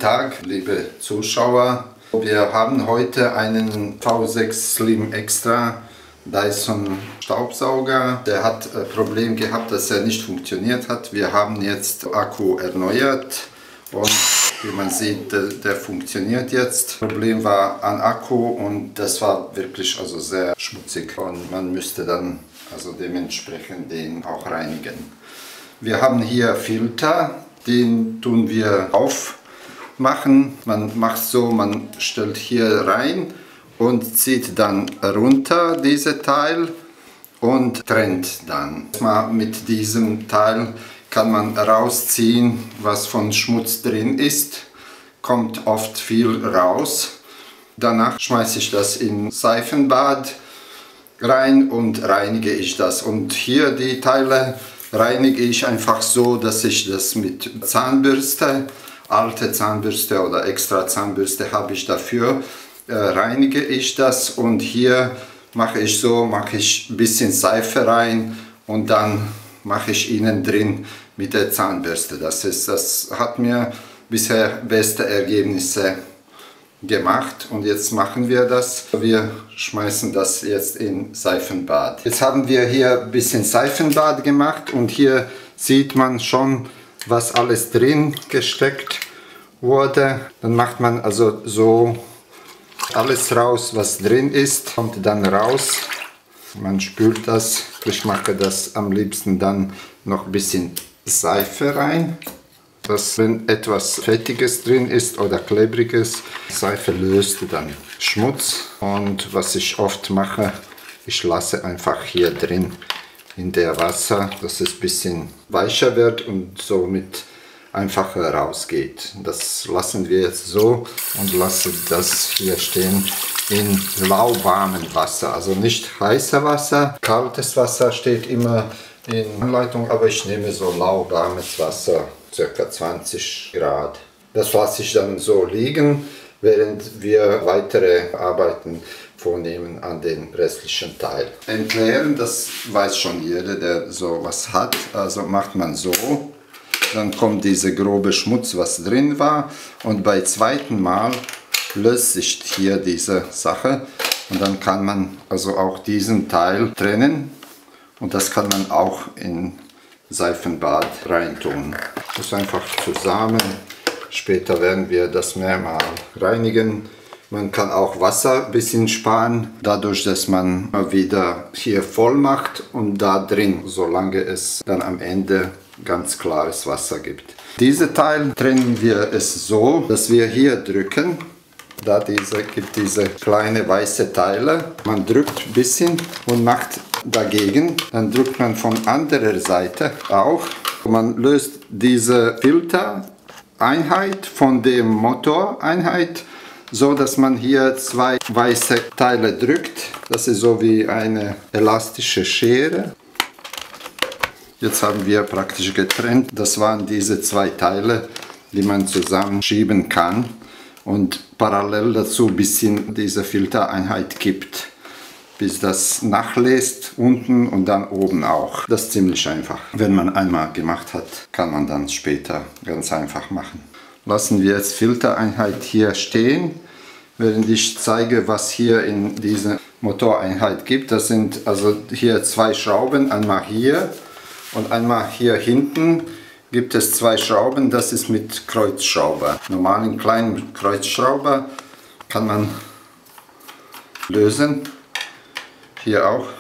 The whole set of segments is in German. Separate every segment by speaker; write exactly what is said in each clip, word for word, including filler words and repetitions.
Speaker 1: Tag, liebe Zuschauer. Wir haben heute einen V sechs Slim Extra Dyson Staubsauger. Der hat ein Problem gehabt, dass er nicht funktioniert hat. Wir haben jetzt Akku erneuert und wie man sieht, der, der funktioniert jetzt. Das Problem war an Akku und das war wirklich also sehr schmutzig und man müsste dann also dementsprechend den auch reinigen. Wir haben hier Filter, den tun wir aufmachen. Man macht so, man stellt hier rein und zieht dann runter diese Teil und trennt dann. Mal mit diesem Teil kann man rausziehen, was von Schmutz drin ist. Kommt oft viel raus. Danach schmeiße ich das in Seifenbad rein und reinige ich das. Und hier die Teile reinige ich einfach so, dass ich das mit Zahnbürste, alte Zahnbürste oder extra Zahnbürste habe ich dafür, äh, reinige ich das und hier mache ich so, mache ich ein bisschen Seife rein und dann mache ich innen drin mit der Zahnbürste. Das ist, das hat mir bisher beste Ergebnisse gemacht und jetzt machen wir das. Wir schmeißen das jetzt in Seifenbad. Jetzt haben wir hier ein bisschen Seifenbad gemacht und hier sieht man schon, was alles drin gesteckt wurde. Dann macht man also so alles raus, was drin ist, kommt dann raus. Man spült das. Ich mache das am liebsten dann noch ein bisschen Seife rein. Dass, wenn etwas Fettiges drin ist oder Klebriges, Seife löst dann Schmutz. Und was ich oft mache, ich lasse einfach hier drin in der Wasser, dass es ein bisschen weicher wird und somit einfacher rausgeht. Das lassen wir jetzt so und lassen das hier stehen in lauwarmem Wasser. Also nicht heißer Wasser, kaltes Wasser steht immer in Anleitung, aber ich nehme so lauwarmes Wasser. Circa zwanzig Grad. Das lasse ich dann so liegen, während wir weitere Arbeiten vornehmen an den restlichen Teil. Entleeren, das weiß schon jeder, der sowas hat. Also macht man so, dann kommt dieser grobe Schmutz, was drin war, und bei zweiten Mal löst sich hier diese Sache und dann kann man also auch diesen Teil trennen und das kann man auch in Seifenbad reintun. Das einfach zusammen. Später werden wir das mehrmal reinigen. Man kann auch Wasser ein bisschen sparen, dadurch, dass man wieder hier voll macht und da drin, solange es dann am Ende ganz klares Wasser gibt. Diese Teil trennen wir es so, dass wir hier drücken. Da diese, gibt diese kleine weiße Teile. Man drückt ein bisschen und macht dagegen. Dann drückt man von anderer Seite auch. Man löst diese Filtereinheit von der Motoreinheit, so dass man hier zwei weiße Teile drückt. Das ist so wie eine elastische Schere. Jetzt haben wir praktisch getrennt. Das waren diese zwei Teile, die man zusammenschieben kann. Und parallel dazu ein bisschen diese Filtereinheit gibt, bis das nachlässt unten und dann oben auch. Das ist ziemlich einfach. Wenn man einmal gemacht hat, kann man dann später ganz einfach machen. Lassen wir jetzt Filtereinheit hier stehen, während ich zeige, was hier in dieser Motoreinheit gibt. Das sind also hier zwei Schrauben, einmal hier und einmal hier hinten. Gibt es zwei Schrauben, das ist mit Kreuzschrauber. Normalen kleinen Kreuzschrauber kann man lösen. Hier auch.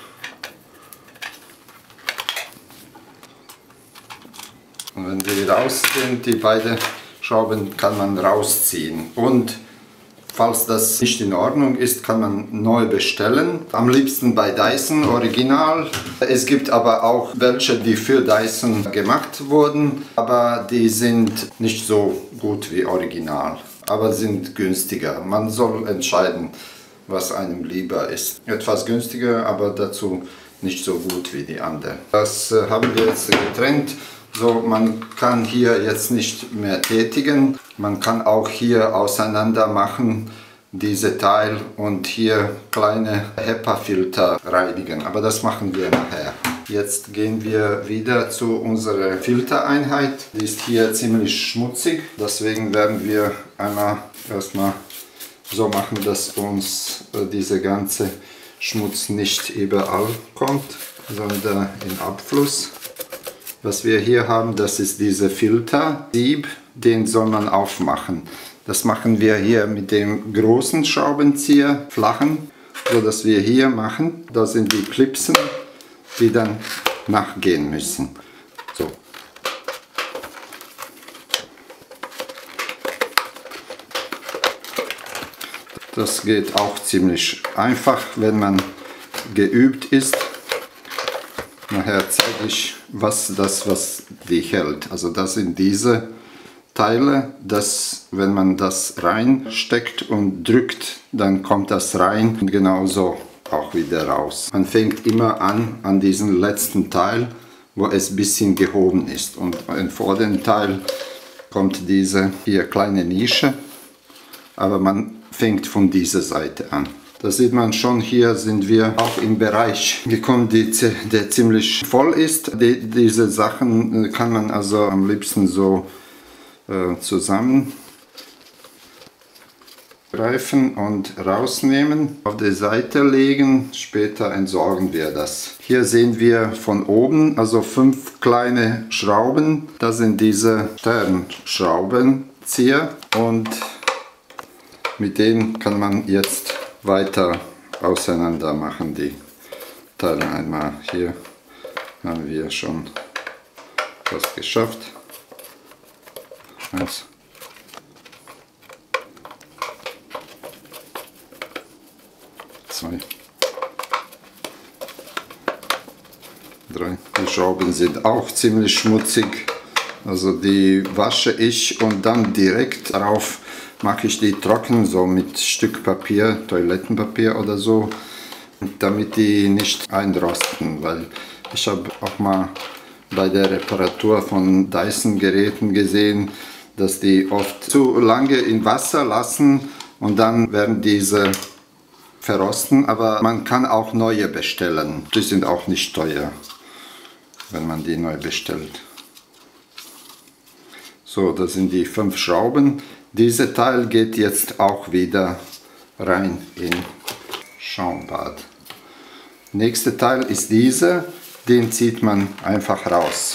Speaker 1: Und wenn die raus sind, die beiden Schrauben kann man rausziehen. Und falls das nicht in Ordnung ist, kann man neu bestellen. Am liebsten bei Dyson Original. Es gibt aber auch welche, die für Dyson gemacht wurden, aber die sind nicht so gut wie Original, aber sind günstiger. Man soll entscheiden, was einem lieber ist. Etwas günstiger, aber dazu nicht so gut wie die andere. Das äh, haben wir jetzt getrennt. So, man kann hier jetzt nicht mehr tätigen. Man kann auch hier auseinander machen, diese Teil, und hier kleine HEPA-Filter reinigen. Aber das machen wir nachher. Jetzt gehen wir wieder zu unserer Filtereinheit. Die ist hier ziemlich schmutzig, deswegen werden wir einmal erstmal so machen, dass uns dieser ganze Schmutz nicht überall kommt, sondern im Abfluss. Was wir hier haben, das ist dieser Filtersieb, den soll man aufmachen. Das machen wir hier mit dem großen Schraubenzieher, flachen, so dass wir hier machen. Da sind die Klipsen, die dann nachgehen müssen. So. Das geht auch ziemlich einfach, wenn man geübt ist. Nachher zeige ich, was das, was die hält. Also das sind diese Teile, dass wenn man das reinsteckt und drückt, dann kommt das rein und genauso auch wieder raus. Man fängt immer an an diesem letzten Teil, wo es ein bisschen gehoben ist. Und im vorderen Teil kommt diese hier kleine Nische, aber man fängt von dieser Seite an. Da sieht man schon, hier sind wir auch im Bereich gekommen, die, der ziemlich voll ist. Die, diese Sachen kann man also am liebsten so äh, zusammen greifen und rausnehmen, auf die Seite legen, später entsorgen wir das. Hier sehen wir von oben also fünf kleine Schrauben, das sind diese Sternschraubenzieher und mit denen kann man jetzt weiter auseinander machen, die Teile. Einmal hier haben wir schon was geschafft. Eins. Zwei. Drei. Die Schrauben sind auch ziemlich schmutzig. Also die wasche ich und dann direkt darauf mache ich die trocken, so mit Stück Papier, Toilettenpapier oder so, damit die nicht einrosten, weil ich habe auch mal bei der Reparatur von Dyson-Geräten gesehen, dass die oft zu lange in Wasser lassen und dann werden diese verrosten, aber man kann auch neue bestellen. Die sind auch nicht teuer, wenn man die neu bestellt. So, das sind die fünf Schrauben. Dieser Teil geht jetzt auch wieder rein in Schaumbad. Nächster Teil ist dieser, den zieht man einfach raus.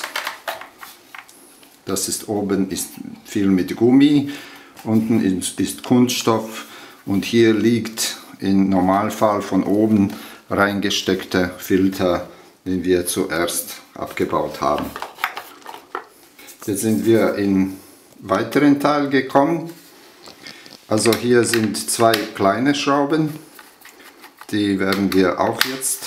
Speaker 1: Das ist oben ist viel mit Gummi, unten ist, ist Kunststoff und hier liegt im Normalfall von oben reingesteckter Filter, den wir zuerst abgebaut haben. Jetzt sind wir in weiteren Teil gekommen. Also hier sind zwei kleine Schrauben, die werden wir auch jetzt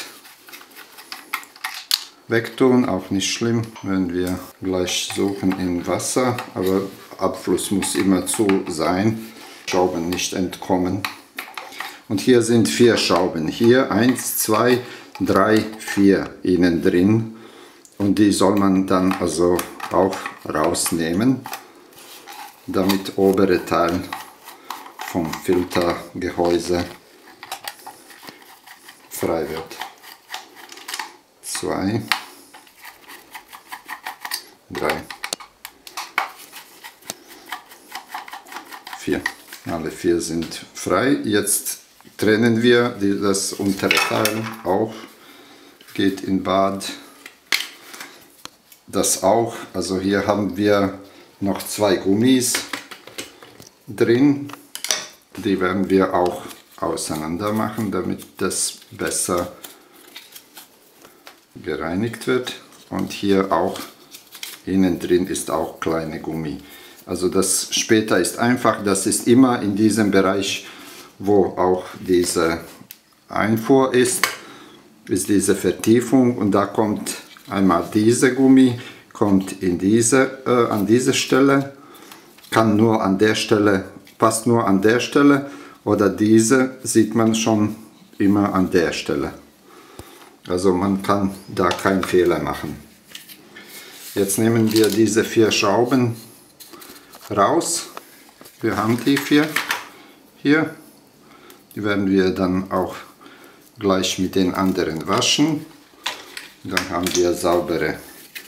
Speaker 1: wegtun, auch nicht schlimm, wenn wir gleich suchen in Wasser, aber Abfluss muss immer zu sein, Schrauben nicht entkommen. Und hier sind vier Schrauben, hier eins, zwei, drei, vier innen drin und die soll man dann also auch rausnehmen, damit obere Teil vom Filtergehäuse frei wird. Zwei, drei, vier. Alle vier sind frei. Jetzt trennen wir die, das untere Teil auch. Geht in Bad. Das auch. Also hier haben wir noch zwei Gummis drin. Die werden wir auch auseinander machen, damit das besser gereinigt wird. Und hier auch innen drin ist auch kleine Gummi. Also das später ist einfach, das ist immer in diesem Bereich, wo auch diese Einfuhr ist, ist diese Vertiefung und da kommt einmal dieser Gummi, kommt in diese, äh, an diese Stelle, kann nur an der Stelle, passt nur an der Stelle oder diese sieht man schon immer an der Stelle. Also man kann da keinen Fehler machen. Jetzt nehmen wir diese vier Schrauben raus. Wir haben die vier hier. Die werden wir dann auch gleich mit den anderen waschen. Dann haben wir saubere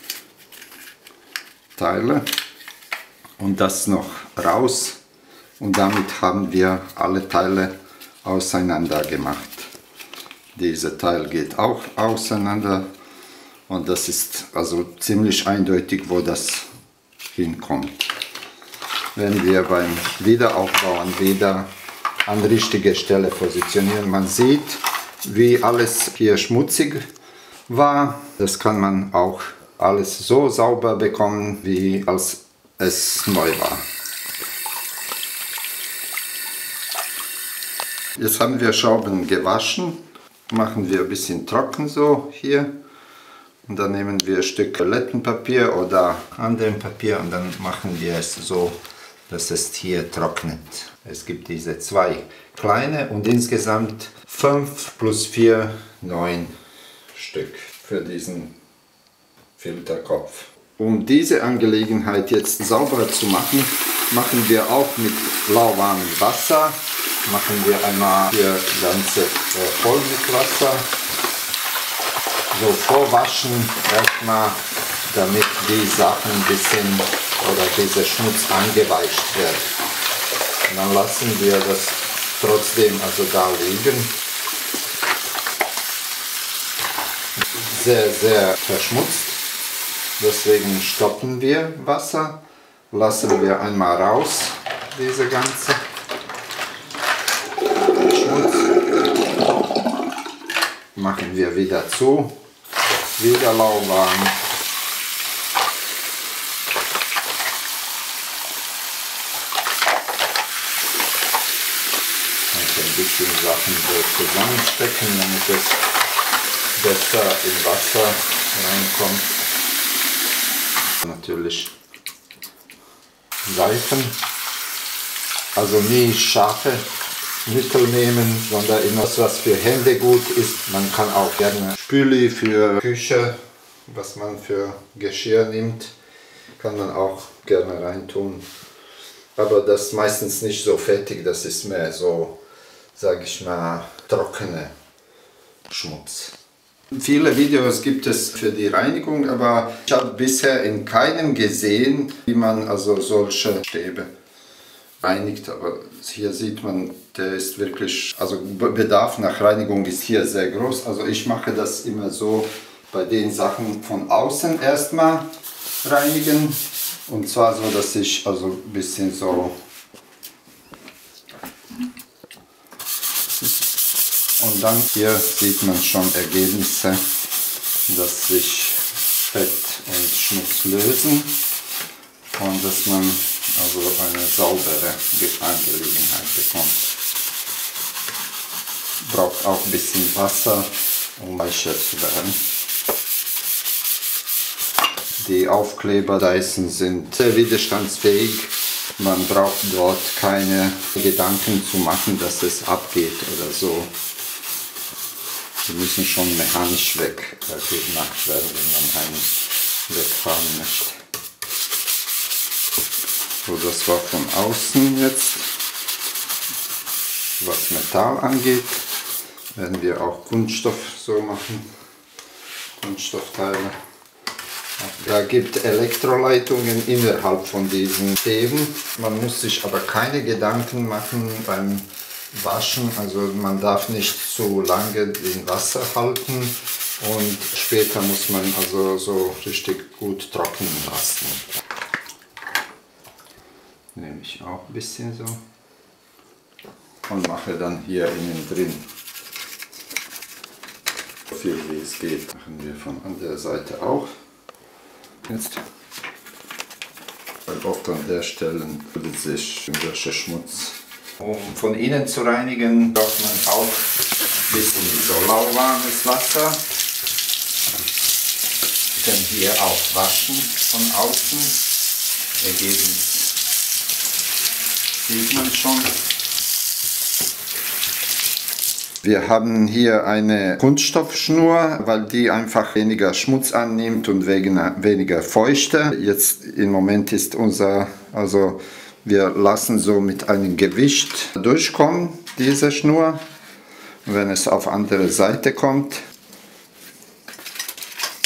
Speaker 1: Teile und das noch raus und damit haben wir alle Teile auseinander gemacht. Dieser Teil geht auch auseinander und das ist also ziemlich eindeutig, wo das hinkommt. Wenn wir beim Wiederaufbauen wieder an die richtige Stelle positionieren, man sieht, wie alles hier schmutzig war. Das kann man auch alles so sauber bekommen, wie als es neu war. Jetzt haben wir Schrauben gewaschen, machen wir ein bisschen trocken so hier und dann nehmen wir ein Stück Toilettenpapier oder anderem Papier und dann machen wir es so, dass es hier trocknet. Es gibt diese zwei kleine und insgesamt fünf plus vier, neun Stück für diesen Filterkopf. Um diese Angelegenheit jetzt sauberer zu machen, machen wir auch mit lauwarmem Wasser. Machen wir einmal hier das Ganze äh, voll mit Wasser. So vorwaschen erstmal, damit die Sachen ein bisschen oder dieser Schmutz angeweicht wird. Und dann lassen wir das trotzdem also da liegen. Sehr, sehr verschmutzt. Deswegen stoppen wir Wasser, lassen wir einmal raus, diese ganze Schmutz. Machen wir wieder zu, wieder lauwarm. Ein bisschen Sachen so zusammenstecken, damit es besser in Wasser reinkommt. Natürlich Seifen, also nie scharfe Mittel nehmen, sondern immer das, was für Hände gut ist. Man kann auch gerne Spüli für Küche, was man für Geschirr nimmt, kann man auch gerne reintun. Aber das ist meistens nicht so fettig, das ist mehr so, sage ich mal, trockene Schmutz. Viele Videos gibt es für die Reinigung, aber ich habe bisher in keinem gesehen, wie man also solche Stäbe reinigt. Aber hier sieht man, der ist wirklich, also Bedarf nach Reinigung ist hier sehr groß. Also ich mache das immer so bei den Sachen von außen erstmal reinigen. Und zwar so, dass ich also ein bisschen so. Und dann hier sieht man schon Ergebnisse, dass sich Fett und Schmutz lösen und dass man also eine saubere Angelegenheit bekommt. Braucht auch ein bisschen Wasser, um weicher zu werden. Die Aufkleber Dyson sind sehr widerstandsfähig. Man braucht dort keine Gedanken zu machen, dass es abgeht oder so. Die müssen schon mechanisch weggemacht werden, wenn man einen wegfahren möchte. So, das war von außen jetzt. Was Metall angeht, werden wir auch Kunststoff so machen. Kunststoffteile. Da gibt Elektroleitungen innerhalb von diesen Stäben. Man muss sich aber keine Gedanken machen beim Waschen, also man darf nicht zu lange in Wasser halten und später muss man also so richtig gut trocknen lassen. Nehme ich auch ein bisschen so und mache dann hier innen drin so viel wie es geht. Machen wir von anderer Seite auch. Jetzt, weil oft an der Stelle bildet sich irgendwelcher Schmutz. Um von innen zu reinigen, braucht man auch ein bisschen so lauwarmes Wasser. Wir können hier auch waschen von außen. Ergebnis sieht man schon. Wir haben hier eine Kunststoffschnur, weil die einfach weniger Schmutz annimmt und weniger Feuchte. Jetzt im Moment ist unser, also wir lassen so mit einem Gewicht durchkommen, diese Schnur. Wenn es auf andere Seite kommt,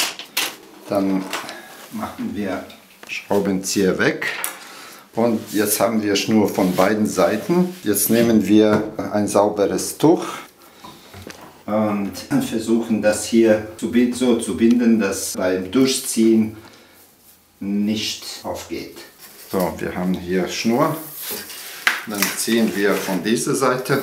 Speaker 1: Dann machen wir Schraubenzieher weg. Und jetzt haben wir Schnur von beiden Seiten. Jetzt nehmen wir ein sauberes Tuch und versuchen das hier so zu binden, dass beim Durchziehen nicht aufgeht. So, wir haben hier Schnur. Dann ziehen wir von dieser Seite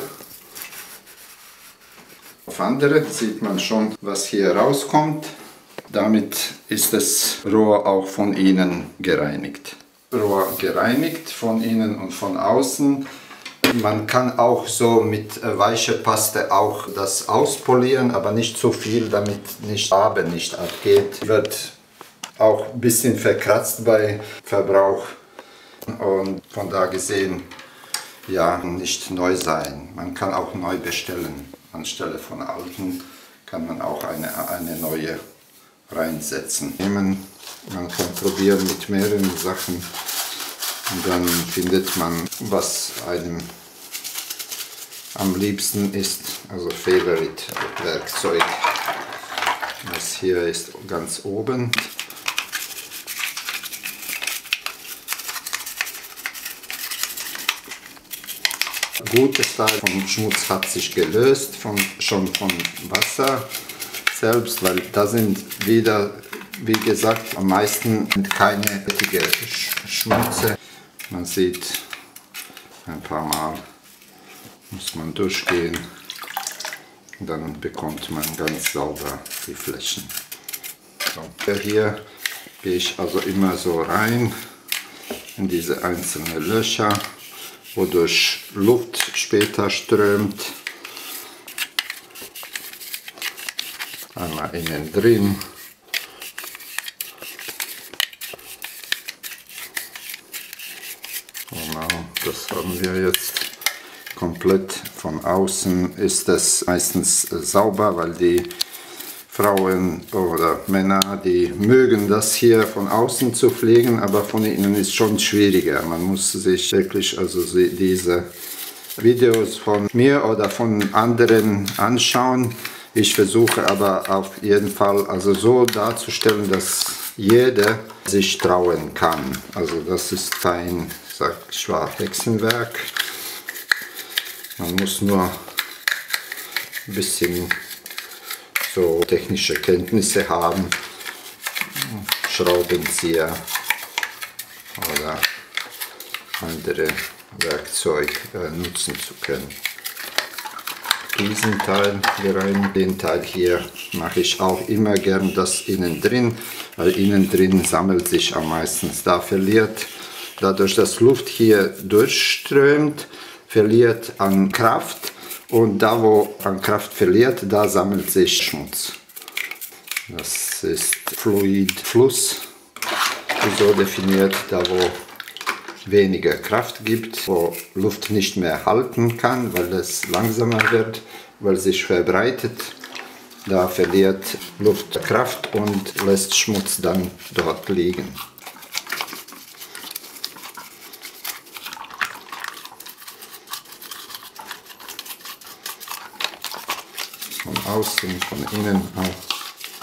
Speaker 1: auf andere. Sieht man schon, was hier rauskommt. Damit ist das Rohr auch von innen gereinigt. Rohr gereinigt von innen und von außen. Man kann auch so mit weicher Paste auch das auspolieren, aber nicht so viel, damit nicht Farbe nicht abgeht. Wird auch ein bisschen verkratzt bei Verbrauch und von da gesehen ja nicht neu sein. Man kann auch neu bestellen. Anstelle von alten kann man auch eine, eine neue reinsetzen. Nehmen. Man kann probieren mit mehreren Sachen und dann findet man, was einem am liebsten ist, also Favorite Werkzeug. Das hier ist ganz oben. Gutes Teil vom Schmutz hat sich gelöst, von, schon von Wasser selbst, weil da sind wieder, wie gesagt, am meisten keine fettige Schmutze. Man sieht, ein paar Mal muss man durchgehen und dann bekommt man ganz sauber die Flächen. So, hier gehe ich also immer so rein in diese einzelnen Löcher, wodurch Luft später strömt. Einmal innen drin. Genau, das haben wir jetzt. Komplett von außen ist es meistens sauber, weil die Frauen oder Männer, die mögen das hier von außen zu pflegen, aber von innen ist schon schwieriger. Man muss sich wirklich also diese Videos von mir oder von anderen anschauen. Ich versuche aber auf jeden Fall also so darzustellen, dass jeder sich trauen kann. Also das ist kein, sag ich mal, Hexenwerk. Man muss nur ein bisschen so technische Kenntnisse haben, Schraubenzieher oder andere Werkzeuge äh, nutzen zu können. Diesen Teil hier rein, den Teil hier mache ich auch immer gern das innen drin, weil innen drin sammelt sich am meisten. Da verliert, dadurch dass Luft hier durchströmt, verliert an Kraft und da wo an Kraft verliert, da sammelt sich Schmutz. Das ist Fluid, Fluss, so definiert, da wo weniger Kraft gibt, wo Luft nicht mehr halten kann, weil es langsamer wird, weil sich verbreitet. Da verliert Luft Kraft und lässt Schmutz dann dort liegen. Von außen, von innen auch.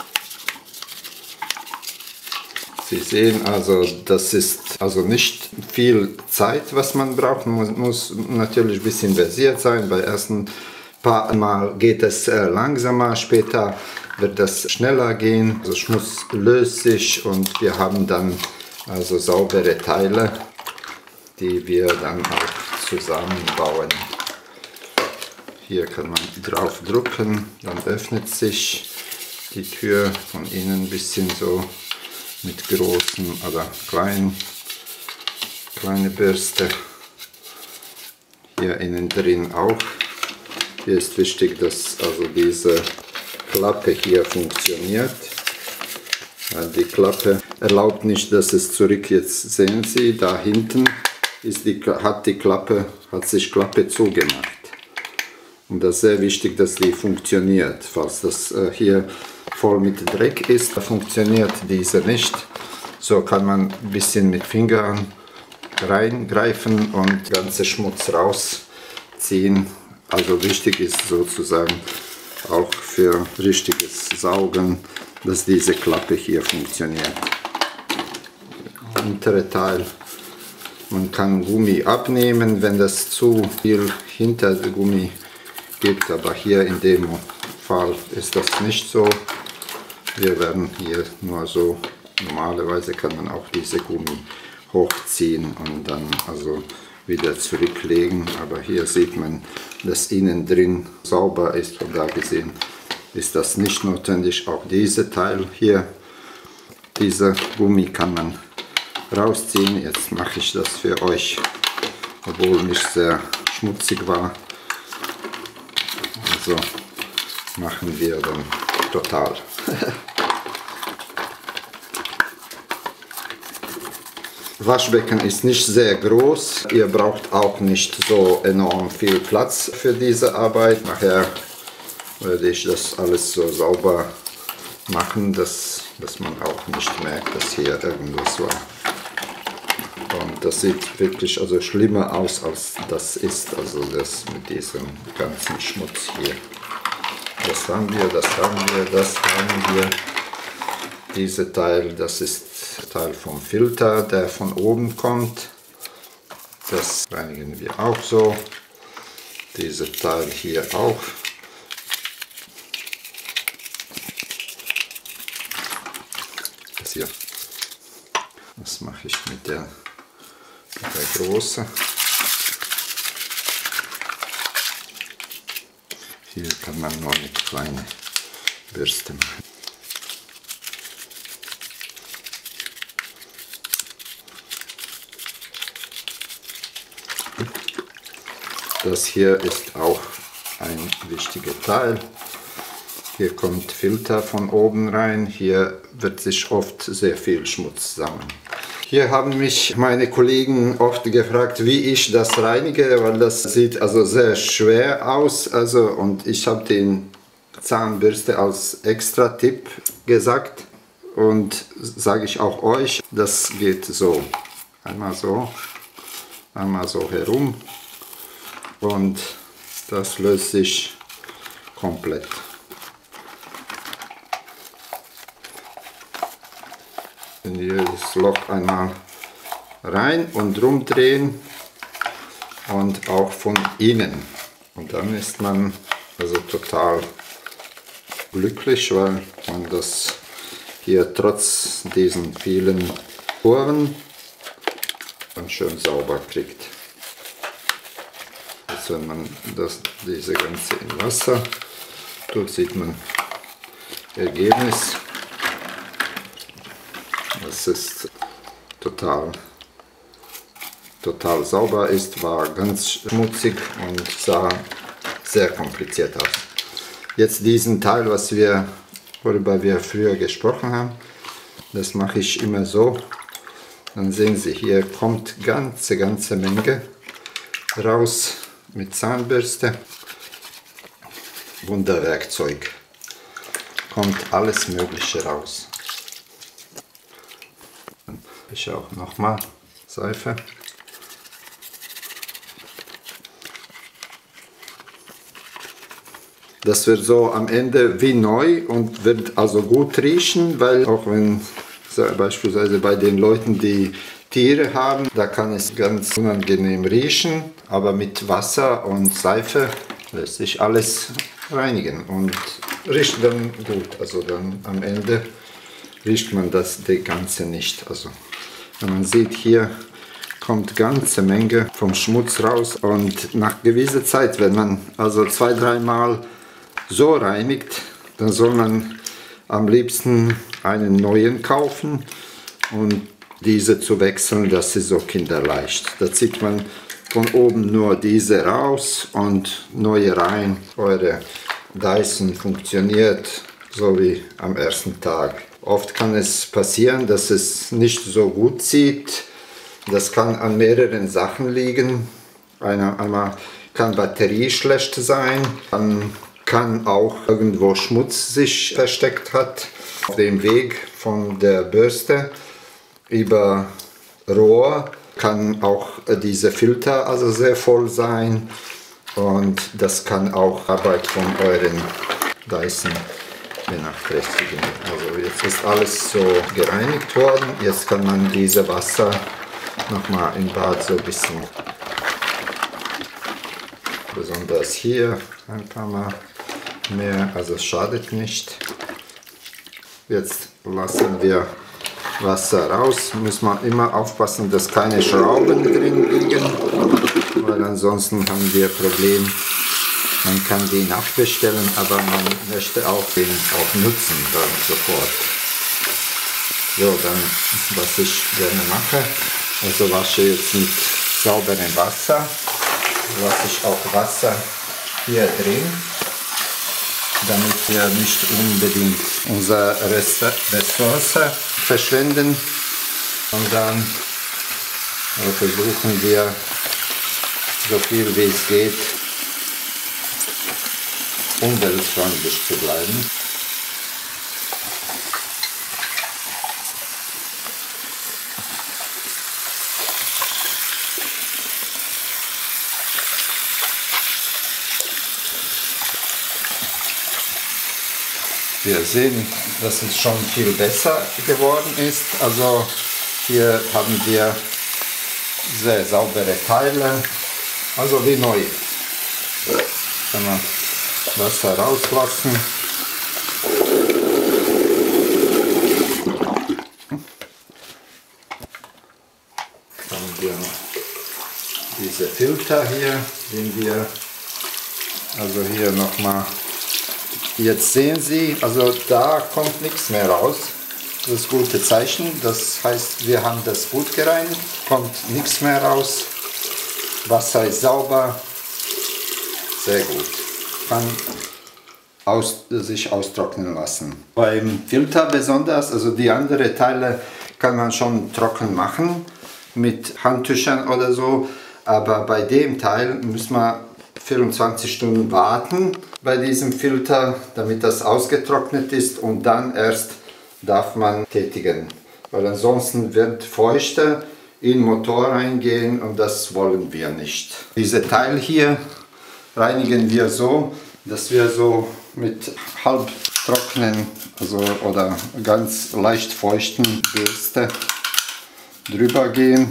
Speaker 1: Sie sehen also, das ist also nicht viel Zeit, was man braucht. Man muss natürlich ein bisschen versiert sein. Bei ersten paar Mal geht es äh, langsamer, später wird das schneller gehen. Also Schmutz löst sich und wir haben dann also saubere Teile, die wir dann auch zusammenbauen. Hier kann man drauf drücken, dann öffnet sich die Tür von innen ein bisschen so mit großen oder kleinen kleine Bürste. Hier innen drin auch. Hier ist wichtig, dass also diese Klappe hier funktioniert. Die Klappe erlaubt nicht, dass es zurück, jetzt sehen Sie, da hinten ist die, hat die Klappe, hat sich Klappe zugemacht. Und das ist sehr wichtig, dass die funktioniert. Falls das äh, hier voll mit Dreck ist, funktioniert diese nicht. So kann man ein bisschen mit Fingern reingreifen und ganze Schmutz rausziehen. Also wichtig ist sozusagen auch für richtiges Saugen, dass diese Klappe hier funktioniert. Untere Teil. Man kann Gummi abnehmen, wenn das zu viel Hintergummi gibt, aber hier in dem Fall ist das nicht so. Wir werden hier nur so, normalerweise kann man auch diese Gummi hochziehen und dann also wieder zurücklegen, aber hier sieht man, dass innen drin sauber ist, von da gesehen ist das nicht notwendig. Auch dieser Teil hier, dieser Gummi kann man rausziehen. Jetzt mache ich das für euch, obwohl nicht sehr schmutzig war. Also machen wir dann total. Waschbecken ist nicht sehr groß, ihr braucht auch nicht so enorm viel Platz für diese Arbeit. Nachher werde ich das alles so sauber machen, dass, dass man auch nicht merkt, dass hier irgendwas war. Und das sieht wirklich also schlimmer aus, als das ist, also das mit diesem ganzen Schmutz hier. Das haben wir, das haben wir, das haben wir. Dieser Teil, das ist Teil vom Filter, der von oben kommt. Das reinigen wir auch so. Dieser Teil hier auch. Das hier. Das mache ich mit der, mit der großen. Hier kann man nur mit kleinen Bürsten machen. Das hier ist auch ein wichtiger Teil. Hier kommt Filter von oben rein. Hier wird sich oft sehr viel Schmutz sammeln. Hier haben mich meine Kollegen oft gefragt, wie ich das reinige, weil das sieht also sehr schwer aus. Also, und ich habe den Zahnbürste als extra Tipp gesagt und sage ich auch euch, das geht so. Einmal so, einmal so herum. Und das löst sich komplett. In jedes Loch einmal rein und rumdrehen und auch von innen. Und dann ist man also total glücklich, weil man das hier trotz diesen vielen Poren dann schön sauber kriegt. Wenn man das, diese ganze in Wasser tut, sieht man Ergebnis. Das ist total, total sauber ist, war ganz schmutzig und sah sehr kompliziert aus. Jetzt diesen Teil, was wir, worüber wir früher gesprochen haben, das mache ich immer so. Dann sehen Sie, hier kommt ganze, ganze Menge raus. Mit Zahnbürste, Wunderwerkzeug, kommt alles Mögliche raus. Ich auch nochmal Seife. Das wird so am Ende wie neu und wird also gut riechen, weil auch wenn beispielsweise bei den Leuten, die Tiere haben, da kann es ganz unangenehm riechen, aber mit Wasser und Seife lässt sich alles reinigen und riecht dann gut. Also dann am Ende riecht man das die ganze nicht. Also wenn man sieht, hier kommt ganze Menge vom Schmutz raus und nach gewisser Zeit, wenn man also zwei, dreimal so reinigt, dann soll man am liebsten einen neuen kaufen und diese zu wechseln, das ist so kinderleicht. Da zieht man von oben nur diese raus und neue rein. Eure Dyson funktioniert so wie am ersten Tag. Oft kann es passieren, dass es nicht so gut zieht. Das kann an mehreren Sachen liegen. Einmal kann Batterie schlecht sein, dann kann auch irgendwo Schmutz sich versteckt hat auf dem Weg von der Bürste. Über Rohr kann auch diese Filter also sehr voll sein und das kann auch Arbeit von euren Dyson benachrichtigen. Also jetzt ist alles so gereinigt worden. Jetzt kann man diese Wasser nochmal im Bad so ein bisschen, besonders hier ein paar Mal mehr, also es schadet nicht. Jetzt lassen wir Wasser raus. Müssen wir immer aufpassen, dass keine Schrauben drin liegen, weil ansonsten haben wir ein Problem. Man kann die nachbestellen, aber man möchte auch den auch nutzen dann sofort. So, dann was ich gerne mache, also wasche jetzt mit sauberem Wasser, lasse ich auch Wasser hier drin, damit wir nicht unbedingt unsere Ressource verschwenden. Und dann versuchen wir so viel wie es geht umweltfreundlich zu bleiben. Wir sehen, dass es schon viel besser geworden ist. Also hier haben wir sehr saubere Teile, also wie neu. Kann man Wasser rauslassen. Dann haben wir noch diese Filter hier, den wir also hier nochmal. Jetzt sehen Sie, also da kommt nichts mehr raus. Das ist ein gutes Zeichen. Das heißt, wir haben das gut gereinigt, kommt nichts mehr raus. Wasser ist sauber, sehr gut. Kann aus, sich austrocknen lassen. Beim Filter besonders, also die anderen Teile kann man schon trocken machen mit Handtüchern oder so, aber bei dem Teil muss man vierundzwanzig Stunden warten bei diesem Filter, damit das ausgetrocknet ist, und dann erst darf man tätigen, weil ansonsten wird Feuchte in den Motor reingehen und das wollen wir nicht. Diese Teil hier reinigen wir so, dass wir so mit halbtrockenen, also oder ganz leicht feuchten Bürste drüber gehen.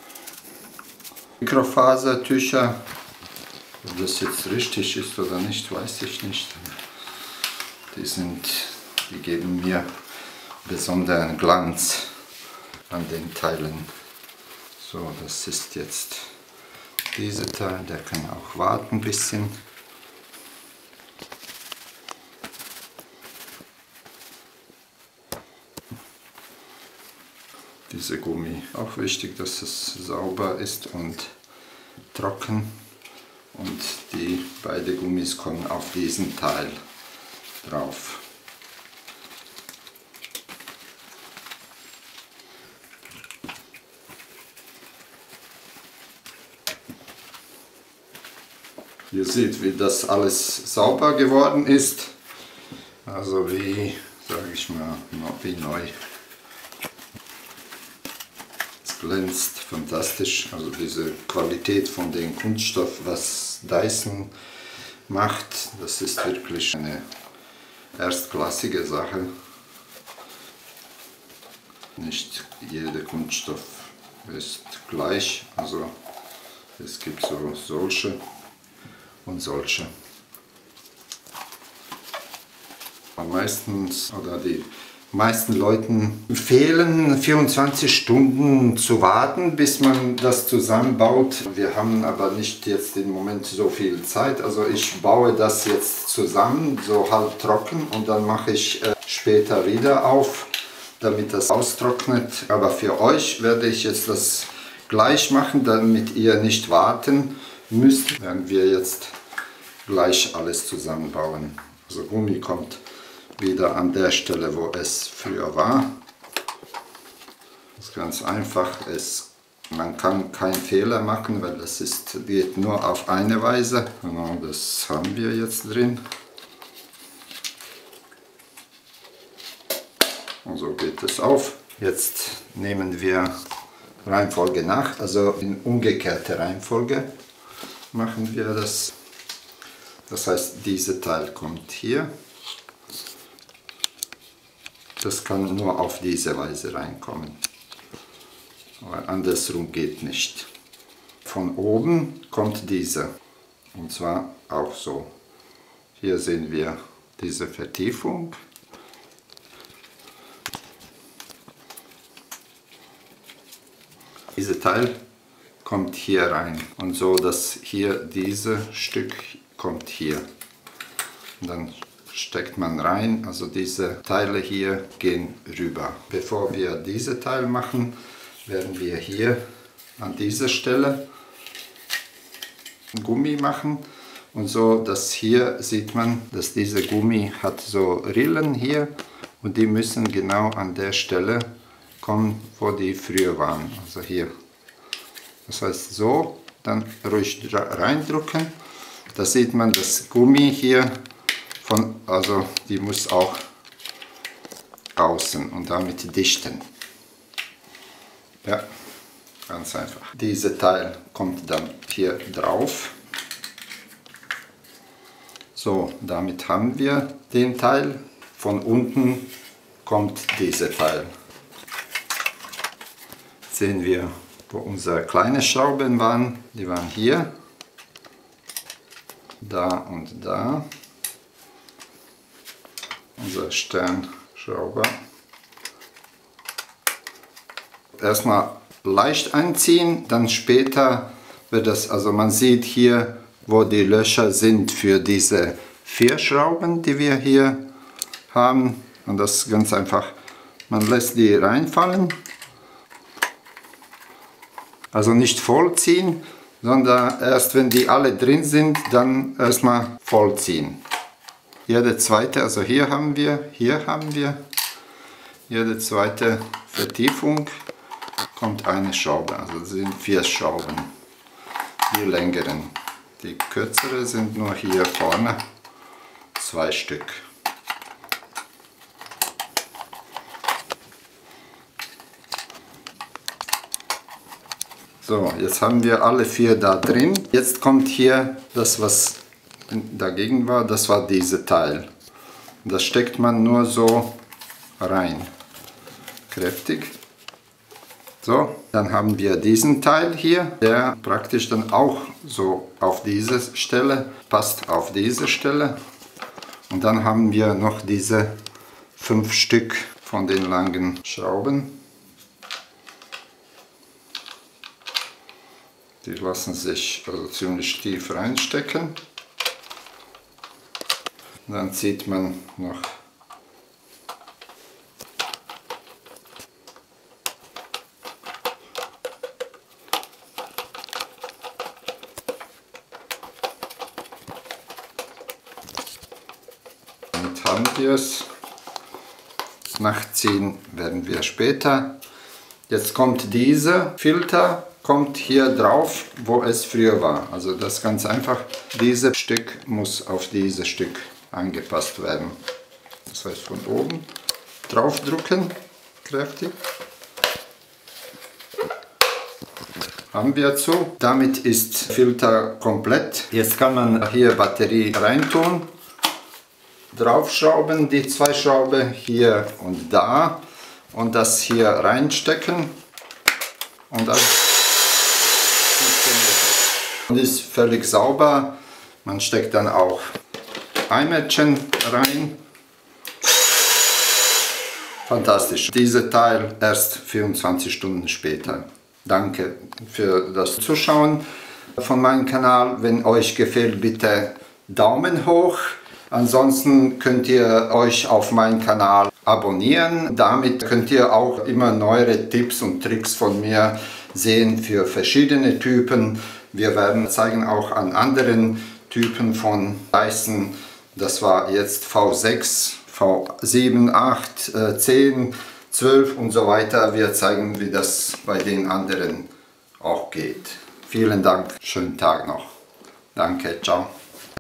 Speaker 1: Mikrofasertücher, ob das jetzt richtig ist oder nicht, weiß ich nicht. Die sind, die geben mir besonderen Glanz an den Teilen. So, das ist jetzt dieser Teil, der kann auch warten ein bisschen. Diese Gummi, auch wichtig, dass es sauber ist und trocken. Und die beiden Gummis kommen auf diesen Teil drauf. Ihr seht, wie das alles sauber geworden ist. Also wie, sage ich mal, wie neu. Es glänzt fantastisch. Also diese Qualität von dem Kunststoff, was Dyson macht, das ist wirklich eine erstklassige Sache. Nicht jeder Kunststoff ist gleich. Also es gibt so solche und solche. Meistens, oder die meisten Leuten empfehlen, vierundzwanzig Stunden zu warten, bis man das zusammenbaut. Wir haben aber nicht jetzt im Moment so viel Zeit. Also ich baue das jetzt zusammen, so halb trocken, und dann mache ich äh, später wieder auf, damit das austrocknet. Aber für euch werde ich jetzt das gleich machen, damit ihr nicht warten müsst, werden wir jetzt gleich alles zusammenbauen. Also Gummi kommt wieder an der Stelle, wo es früher war. Das ist ganz einfach. Es, man kann keinen Fehler machen, weil das ist, geht nur auf eine Weise. Genau, das haben wir jetzt drin. Und so geht es auf. Jetzt nehmen wir Reihenfolge nach, also in umgekehrte Reihenfolge machen wir das. Das heißt, dieser Teil kommt hier. Das kann nur auf diese Weise reinkommen. Aber andersrum geht nicht. Von oben kommt diese. Und zwar auch so. Hier sehen wir diese Vertiefung. Dieser Teil kommt hier rein. Und so, dass hier dieses Stück kommt hier. Und dann steckt man rein, also diese Teile hier gehen rüber. Bevor wir diese Teil machen, werden wir hier an dieser Stelle Gummi machen. Und so, dass hier sieht man, dass dieser Gummi hat so Rillen hier und die müssen genau an der Stelle kommen, wo die früher waren, also hier. Das heißt so, dann ruhig reindrücken. Da sieht man das Gummi hier, von, also die muss auch außen und damit dichten. Ja, ganz einfach. Dieser Teil kommt dann hier drauf. So, damit haben wir den Teil. Von unten kommt dieser Teil. Jetzt sehen wir, wo unsere kleinen Schrauben waren. Die waren hier, da und da. Unser Sternschrauber. Erstmal leicht anziehen, dann später wird das, also man sieht hier, wo die Löcher sind für diese vier Schrauben, die wir hier haben. Und das ist ganz einfach, man lässt die reinfallen. Also nicht vollziehen, sondern erst wenn die alle drin sind, dann erstmal vollziehen. Jede zweite, also hier haben wir, hier haben wir, jede zweite Vertiefung kommt eine Schraube, also das sind vier Schrauben, die längeren. Die kürzeren sind nur hier vorne zwei Stück. So, jetzt haben wir alle vier da drin. Jetzt kommt hier das, was dagegen war, das war dieser Teil. Das steckt man nur so rein. Kräftig. So, dann haben wir diesen Teil hier, der praktisch dann auch so auf diese Stelle passt, auf diese Stelle. Und dann haben wir noch diese fünf Stück von den langen Schrauben. Die lassen sich also ziemlich tief reinstecken. Dann zieht man noch haben wir es. Nachziehen werden wir später. Jetzt kommt dieser Filter, kommt hier drauf, wo es früher war. Also das ist ganz einfach. Dieses Stück muss auf dieses Stück angepasst werden. Das heißt von oben drauf drücken, kräftig. Haben wir zu. Damit ist Filter komplett. Jetzt kann man hier Batterie reintun. Draufschrauben, die zwei Schrauben hier und da und das hier reinstecken und das funktioniert. Und ist völlig sauber. Man steckt dann auch Eimerchen rein. Fantastisch. Dieser Teil erst vierundzwanzig Stunden später. Danke für das Zuschauen von meinem Kanal. Wenn euch gefällt, bitte Daumen hoch. Ansonsten könnt ihr euch auf meinen Kanal abonnieren. Damit könnt ihr auch immer neuere Tipps und Tricks von mir sehen für verschiedene Typen. Wir werden zeigen auch an anderen Typen von Dyson. Das war jetzt V sechs, V sieben, acht, zehn, zwölf und so weiter. Wir zeigen, wie das bei den anderen auch geht. Vielen Dank, schönen Tag noch. Danke, ciao.